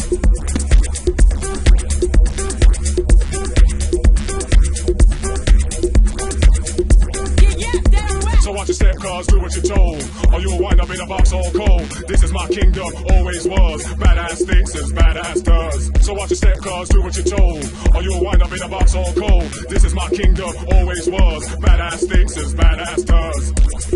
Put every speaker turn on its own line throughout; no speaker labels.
So watch your step, cuz do what you're told, or you'll wind up in a box all cold. This is my kingdom, always was. Badass thinks as badass does. So watch your step, cuz do what you're told, or you'll wind up in a box all cold. This is my kingdom, always was. Badass thinks as badass does.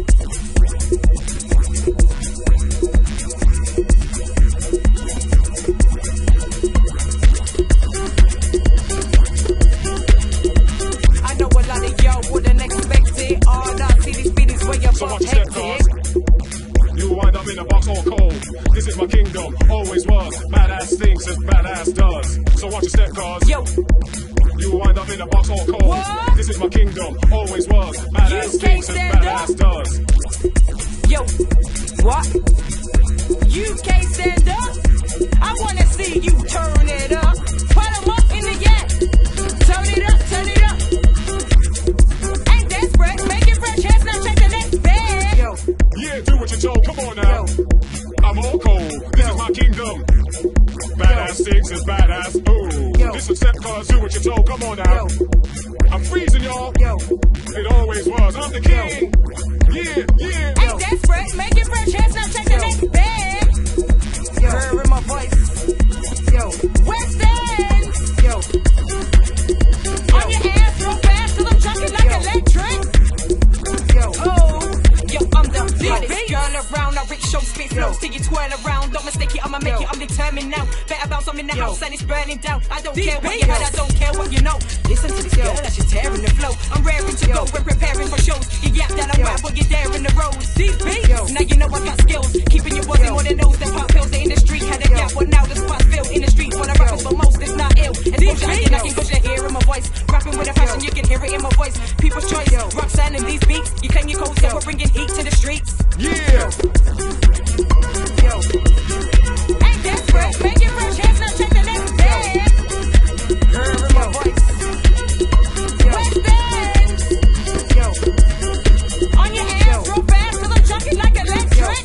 So watch your step, cuz you wind up in a box all cold. This is my kingdom, always was. Badass thinks as badass does. So watch your step, cuz you wind up in a box all cold. What? This is my kingdom, always was. Badass thinks as badass does.
Yo, what? You can't stand up? I wanna see you turn it up. Put 'em up in the yak. Turn it up, turn it up. Ain't desperate, make it fresh, hands now check the next bag. Yo.
Yeah, do what you're told, come on now. I'm all cold, this is my kingdom. Badass thinks is badass, ooh. This is step, cuz do what you're told, come on now. I'm freezing, y'all. It always was, I'm the king. Yeah, yeah.
Ain't desperate, make it fresh, hands now check the next bag. Hearing my voice. West End. On your ass real fast till I'm chucking like electric. I'm the hottest girl around. I rich show spit flows till you twirl around. Don't mistake it, I'ma make it, I'm determined now. Better bounce, I'm in the house and it's burning down. I don't care what you heard, I don't care what you know. Listen to this girl, she's tearing the flow. I'm raring to go, we're preparing for shows. You yap that I'm rap, but you're there in the roads. These beats, now you know I got skills. Keeping your body more than those that pop pills. They in the street, had a gap, but now the spot's filled. In the street, for the rappers, but most is not ill. And these beats, I can push your hair in my voice. Rapping with a passion, you can hear it in my voice. People's choice, Roxanne and these beats. You claim your code, so we're bringing heat to the streets.
Yeah.
Ain't desperate, make it fresh, hands now check the next bag. Heard my voice. West End. On your ass real fast till I'm chucking like electric.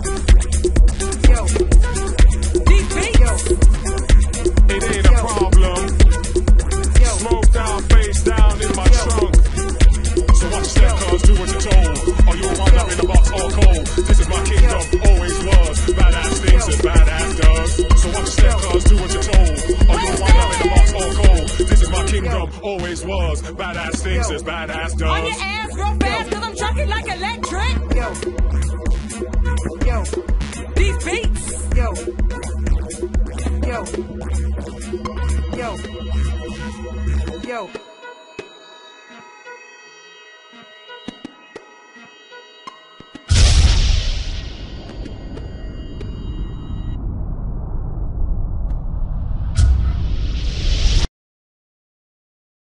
These beats.
It ain't a problem. Smoke down, face down in my trunk. So watch your step, cuz do what you're told, or you'll wind up in a box all cold. This is my kingdom, always was. Badass thinks as badass does. So watch your step, cuz do what you're told, or you'll wind up in a box all cold. This is my kingdom, always was. Badass thinks as badass does.
On your ass real fast till I'm chucking like electric.